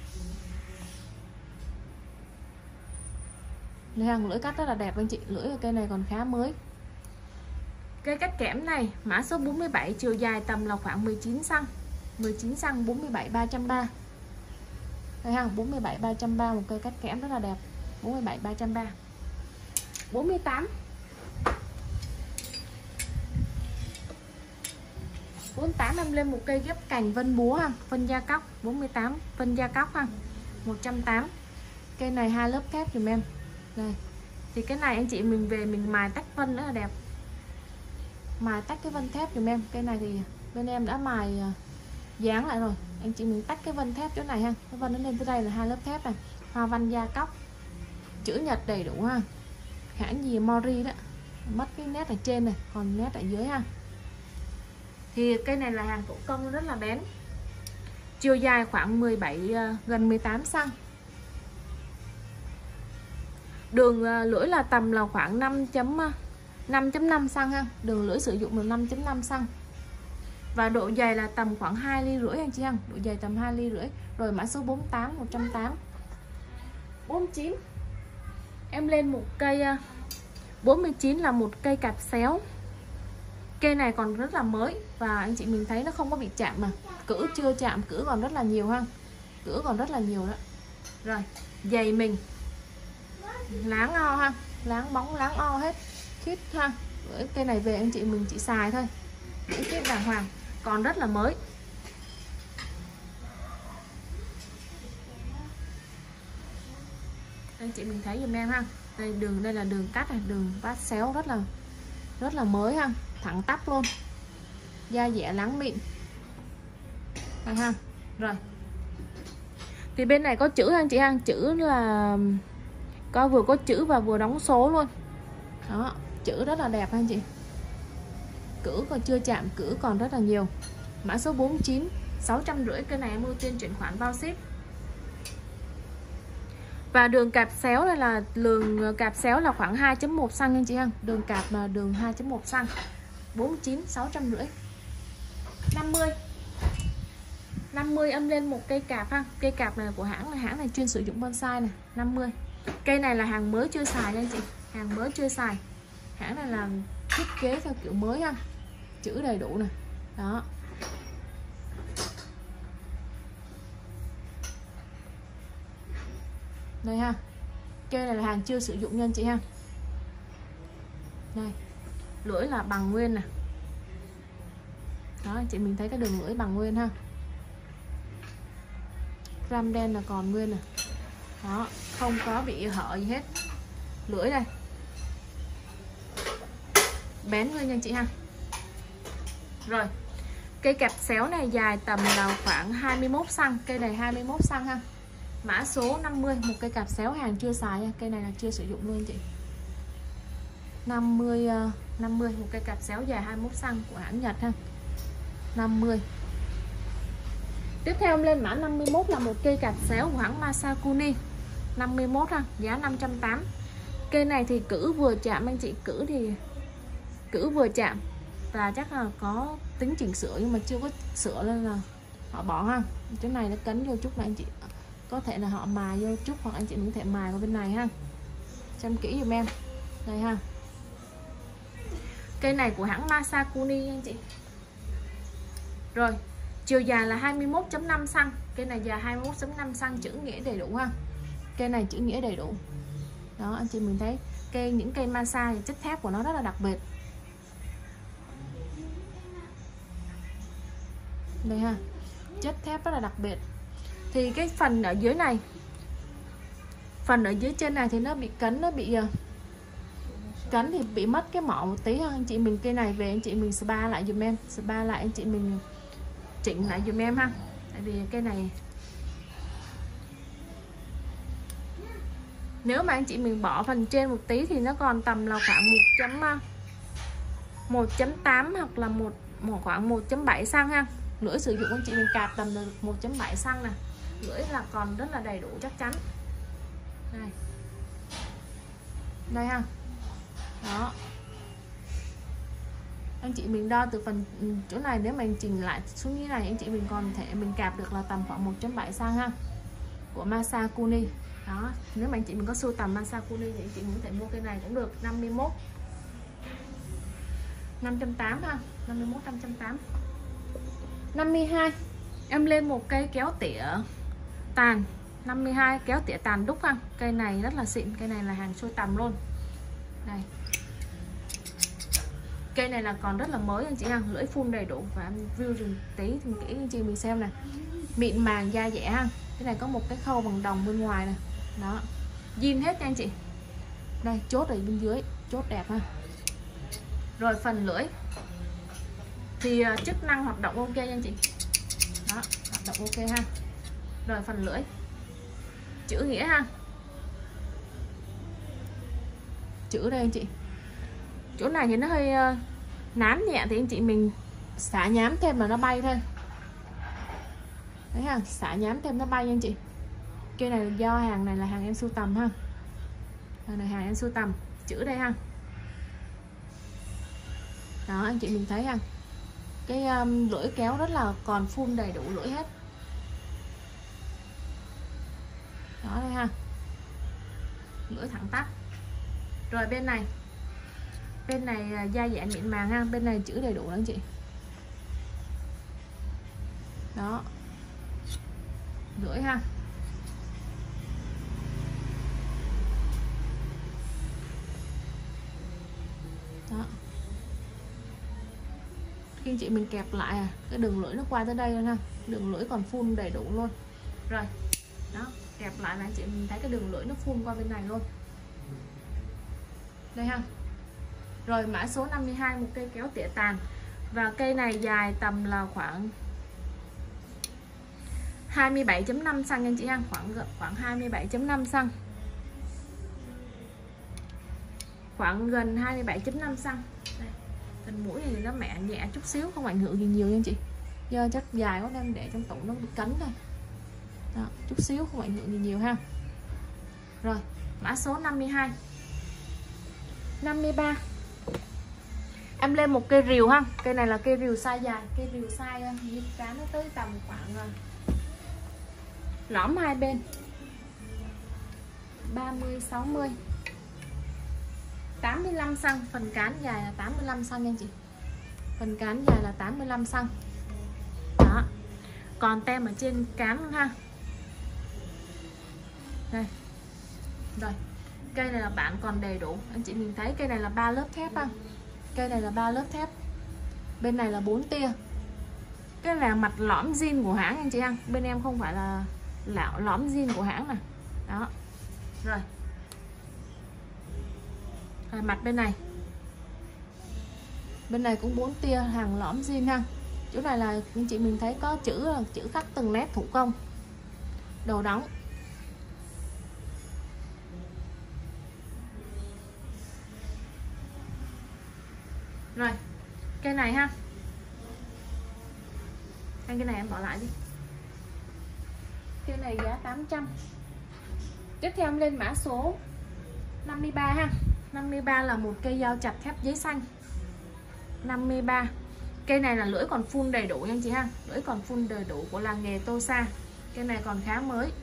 Đây hàng lưỡi cắt rất là đẹp anh chị. Lưỡi ở cây này còn khá mới. Cây cắt kẽm này mã số bốn mươi bảy, chiều dài tầm là khoảng mười chín xăng. mười chín xăng, bốn mươi bảy ba trăm ba mươi. Đây ha, bốn mươi bảy ba trăm ba mươi, một cây cắt kẽm rất là đẹp. bốn mươi bảy ba trăm ba mươi. bốn mươi tám. bốn mươi tám em lên một cây ghép cành vân búa ha, phân da cóc. Bốn mươi tám phân da cóc ha. một trăm tám mươi. Cây này hai lớp thép dùm em. Đây. Thì cái này anh chị mình về mình mài tách vân rất là đẹp. Mài tách cái vân thép dùm em. Cây này thì bên em đã mài dán lại rồi. Anh chị mình tách cái vân thép chỗ này ha. Cái vân nó lên tới đây là hai lớp thép này. Hoa văn da cóc. Chữ Nhật đầy đủ ha. Hãng gì Mori đó. Mất cái nét ở trên này, còn nét ở dưới ha. Thì cây này là hàng thủ công rất là bén. Chiều dài khoảng mười bảy gần mười tám xăng. Đường lưỡi là tầm là khoảng năm chấm năm xăng ha. Đường lưỡi sử dụng là năm chấm năm xăng. Và độ dày là tầm khoảng hai ly rưỡi anh chị ha. Độ dày tầm hai ly rưỡi. Rồi mã số bốn mươi tám, một trăm tám mươi. bốn mươi chín. Em lên một cây bốn mươi chín là một cây cạp xéo. Cây này còn rất là mới và anh chị mình thấy nó không có bị chạm mà. Cữ chưa chạm, cữ còn rất là nhiều ha. Cữ còn rất là nhiều đó. Rồi, giày mình láng o ha, láng bóng láng o hết. Khít ha. Cây này về anh chị mình chỉ xài thôi. Những khít đàng hoàng, còn rất là mới. Anh chị mình thấy giùm em ha. Đây đường, đây là đường cắt này, đường vát xéo rất là rất là mới ha, thẳng tắp luôn. Da dẻ láng mịn. Đây ha. Rồi. Thì bên này có chữ anh chị ha, chữ là có vừa có chữ và vừa đóng số luôn. Đó, chữ rất là đẹp anh chị. Cữ còn chưa chạm, cữ còn rất là nhiều. Mã số bốn mươi chín, sáu trăm rưỡi. Cái này em ưu tiên chuyển khoản bao ship. Và đường cạp xéo này là đường cạp xéo là khoảng hai chấm một xăng anh chị ha. Đường cạp là đường hai chấm một xăng. bốn mươi chín, sáu trăm rưỡi. năm mươi. năm mươi em lên một cây cạp ha. Cây cạp này của hãng, là hãng này chuyên sử dụng bonsai này. năm mươi. Cây này là hàng mới chưa xài nha anh chị. Hàng mới chưa xài. Hãng này là thiết kế theo kiểu mới ha. Chữ đầy đủ này. Đó. Đây ha. Cây này là hàng chưa sử dụng nha anh chị ha. Đây. Lưỡi là bằng nguyên nè. Đó anh chị mình thấy cái đường lưỡi bằng nguyên ha. Ram đen là còn nguyên nè. Đó, không có bị hở gì hết. Lưỡi đây. Bén nguyên nha anh chị ha. Rồi. Cây cạp xéo này dài tầm là khoảng hai mươi mốt xăng. Cây này hai mươi mốt xăng ha. Mã số năm mươi, một cây cạp xéo hàng chưa xài nha. Cây này là chưa sử dụng luôn anh chị. năm mươi, năm mươi, một cây cạp xéo dài hai mươi mốt xăng của hãng Nhật ha. năm mươi. Tiếp theo em lên mã năm mươi mốt là một cây cạp xéo của hãng Masakuni. năm mươi mốt ha, giá năm trăm tám mươi. Cây này thì cử vừa chạm anh chị, cử thì cử vừa chạm và chắc là có tính chỉnh sửa nhưng mà chưa có sửa nên là họ bỏ ha. Chỗ này nó cấn vô chút này anh chị, có thể là họ mài vô chút hoặc anh chị cũng có thể mài vào bên này ha. Xem kỹ giùm em đây ha. Cây này của hãng Masakuni anh chị. Rồi chiều dài là hai mươi mốt chấm năm xăng, cây này dài hai mươi mốt chấm năm xăng, chữ nghĩa đầy đủ ha. Cây này chữ nghĩa đầy đủ đó anh chị mình thấy. Cây những cây Masa thì chất thép của nó rất là đặc biệt đây ha, chất thép rất là đặc biệt. Thì cái phần ở dưới này, phần ở dưới trên này thì nó bị cấn, nó bị cấn thì bị mất cái mỏ một tí ha anh chị mình. Cây này về anh chị mình spa lại dùm em, spa lại anh chị mình chỉnh lại dùm em ha. Tại vì cây này nếu mà anh chị mình bỏ phần trên một tí thì nó còn tầm là khoảng một chấm tám hoặc là một, một khoảng một chấm bảy xăng ha. Lưỡi sử dụng anh chị mình cạp tầm được một chấm bảy xăng này, lưỡi là còn rất là đầy đủ chắc chắn đây đây ha. Đó anh chị mình đo từ phần chỗ này, nếu mình chỉnh lại xuống như này anh chị mình còn thể mình cạp được là tầm khoảng một chấm bảy xăng ha, của Masakuni. Đó nếu mà anh chị mình có sưu tầm Masakuni thì anh chị muốn thể mua cây này cũng được. Năm mươi mốt năm trăm tám mươi ha, năm mươi mốt năm trăm tám mươi. Năm mươi hai em lên một cây kéo tỉa tàn, năm mươi hai kéo tỉa tàn đúc ha. Cây này rất là xịn, cây này là hàng sưu tầm luôn đây. Cây này là còn rất là mới anh chị ha, lưỡi phun đầy đủ và em view rừng tí thì kỹ anh chị mình xem này, mịn màng da dẻ ha. Cái này có một cái khâu bằng đồng bên ngoài này đó, zin hết nha anh chị. Đây chốt ở bên dưới, chốt đẹp ha. Rồi phần lưỡi thì uh, chức năng hoạt động ok nha anh chị. Đó hoạt động ok ha. Rồi phần lưỡi chữ nghĩa ha, chữ đây anh chị. Chỗ này thì nó hơi uh, nám nhẹ thì anh chị mình xả nhám thêm mà nó bay thôi đấy ha, xả nhám thêm nó bay nha anh chị. Cây này là do hàng này là hàng em sưu tầm ha, hàng này hàng em sưu tầm, chữ đây ha. Đó anh chị mình thấy ha, cái um, lưỡi kéo rất là còn phun đầy đủ lưỡi hết đó đây ha, lưỡi thẳng tắp. Rồi bên này, bên này da dẻ mịn màng ha, bên này chữ đầy đủ đó anh chị. Đó lưỡi ha. Đó khi anh chị mình kẹp lại à, cái đường lưỡi nó qua tới đây luôn ha, đường lưỡi còn phun đầy đủ luôn. Rồi đó kẹp lại là anh chị mình thấy cái đường lưỡi nó phun qua bên này luôn đây ha. Rồi mã số năm mươi hai, một cây kéo tỉa tàn, và cây này dài tầm là khoảng hai mươi bảy chấm năm xăng anh chị ha, khoảng khoảng hai mươi bảy chấm năm xăng, khoảng gần hai mươi bảy chấm năm xăng. Đây, phần mũi này nó mẹ nhẹ chút xíu, không ảnh hưởng gì nhiều nha anh chị, do chất dài quá nên để trong tủ nó bị cấn thôi. Đó, chút xíu không ảnh hưởng gì nhiều ha. Rồi mã số năm mươi hai. Năm mươi ba em lên một cây rìu ha, cây này là cây rìu size dài, cây rìu size như cá nó tới tầm khoảng lõm hai bên ba mươi sáu mươi, tám mươi lăm xăng, phần cán dài là tám mươi lăm xăng nha anh chị, phần cán dài là tám mươi lăm xăng. Đó còn tem ở trên cán luôn ha. Đây rồi, cây này là bạn còn đầy đủ anh chị mình thấy, cây này là ba lớp thép ha, cây này là ba lớp thép, bên này là bốn tia. Cái là mặt lõm zin của hãng anh chị ha, bên em không phải là lão lõm zin của hãng này. Đó rồi à, mặt bên này, bên này cũng bốn tia, hàng lõm zin ha. Chỗ này là anh chị mình thấy có chữ chữ khắc từng nét thủ công, đầu đóng. Rồi cây này ha, cái này em bỏ lại đi, cây này giá tám trăm. Tiếp theo em lên mã số năm mươi ba ha. năm mươi ba là một cây dao chặt thép giấy xanh. năm mươi ba. Cây này là lưỡi còn full đầy đủ nha anh chị ha. Lưỡi còn full đầy đủ của làng nghề Tô Sa. Cây này còn khá mới.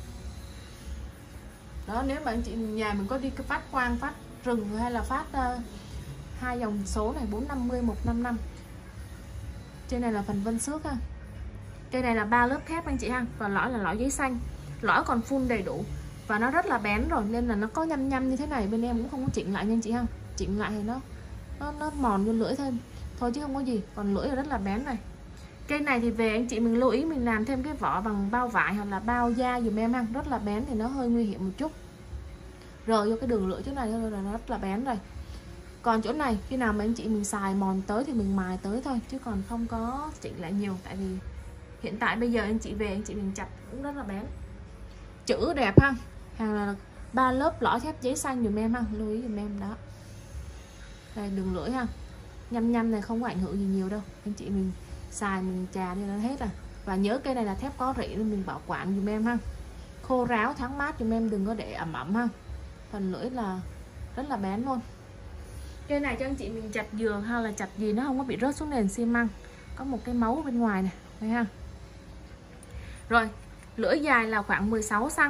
Đó, nếu mà anh chị nhà mình có đi cái phát quang, phát rừng hay là phát uh, hai dòng số này bốn năm mươi, một năm năm. Trên này là phần vân xước ha. Cây này là ba lớp thép anh chị ha, và lõi là lõi giấy xanh. Lõi còn full đầy đủ và nó rất là bén rồi nên là nó có nhăm nhăm như thế này, bên em cũng không có chỉnh lại nha anh chị ha. Chỉnh lại thì nó nó nó mòn vô lưỡi thêm thôi chứ không có gì, còn lưỡi là rất là bén này. Cây này thì về anh chị mình lưu ý mình làm thêm cái vỏ bằng bao vải hoặc là bao da dùm em ha, rất là bén thì nó hơi nguy hiểm một chút. Rời vô cái đường lưỡi chỗ này là nó rất là bén rồi. Còn chỗ này khi nào mà anh chị mình xài mòn tới thì mình mài tới thôi, chứ còn không có chỉnh lại nhiều, tại vì hiện tại bây giờ anh chị về anh chị mình chặt cũng rất là bén. Chữ đẹp ha, hàng là ba lớp lõi thép giấy xanh dùm em ha, lưu ý dùm em đó. Đây đường lưỡi ha, nhăm nhăm này không có ảnh hưởng gì nhiều đâu, anh chị mình xài mình chà đi nó hết à. Và nhớ cây này là thép có rỉ nên mình bảo quản dùm em ha, khô ráo thoáng mát dùm em, đừng có để ẩm ẩm ha. Phần lưỡi là rất là bén luôn. Cây này cho anh chị mình chặt giường hay là chặt gì nó không có bị rớt xuống nền xi măng. Có một cái máu bên ngoài này, đây ha. Rồi, lưỡi dài là khoảng mười sáu xăng.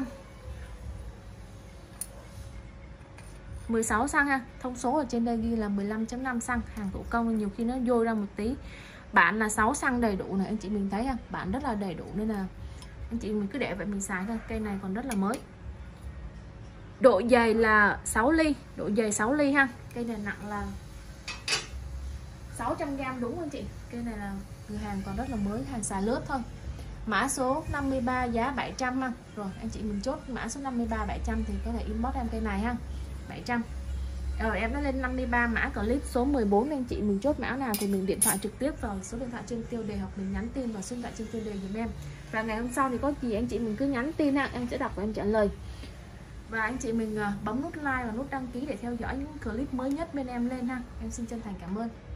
mười sáu xăng ha. Thông số ở trên đây ghi là mười lăm chấm năm xăng, hàng thủ công nhiều khi nó dôi ra một tí. Bản là sáu xăng đầy đủ này, anh chị mình thấy ha, bản rất là đầy đủ nên là anh chị mình cứ để vậy mình xài thôi. Cây này còn rất là mới. Độ dày là sáu ly, độ dày sáu ly ha. Cây này nặng là sáu trăm gam đúng anh chị. Cây này là cửa hàng còn rất là mới, hàng xài lướt thôi. Mã số năm mươi ba giá bảy trăm ha. Rồi anh chị mình chốt mã số năm mươi ba bảy trăm thì có thể inbox em cây này ha. bảy trăm. Rồi em đã lên năm mươi ba mã clip số mười bốn, anh chị mình chốt mã nào thì mình điện thoại trực tiếp vào số điện thoại trên tiêu đề hoặc mình nhắn tin vào số điện thoại trên tiêu đề giùm em. Và ngày hôm sau thì có gì anh chị mình cứ nhắn tin ha, em sẽ đọc và em trả lời. Và anh chị mình bấm nút like và nút đăng ký để theo dõi những clip mới nhất bên em lên ha. Em xin chân thành cảm ơn.